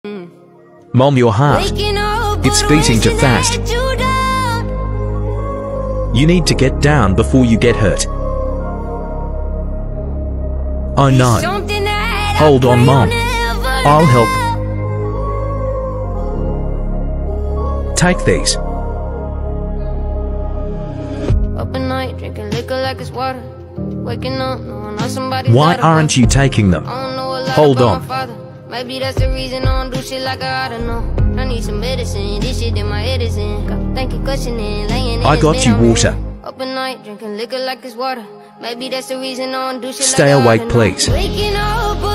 Mom, your heart. It's beating too fast. You need to get down before you get hurt. Oh no. Hold on, Mom. I'll help. Take these. Up at night, drinking liquor like it's water. Waking up, knowing how somebody's Why aren't you taking them? Hold on. Maybe that's the reason I don't do shit like I oughta know. I need some medicine, this shit in my head is in. Thank you, questioning, laying in. I got you water. Up at night, drinking liquor like it's water. Maybe that's the reason I don't do shit Stay like I awake, oughta know. please. Waking up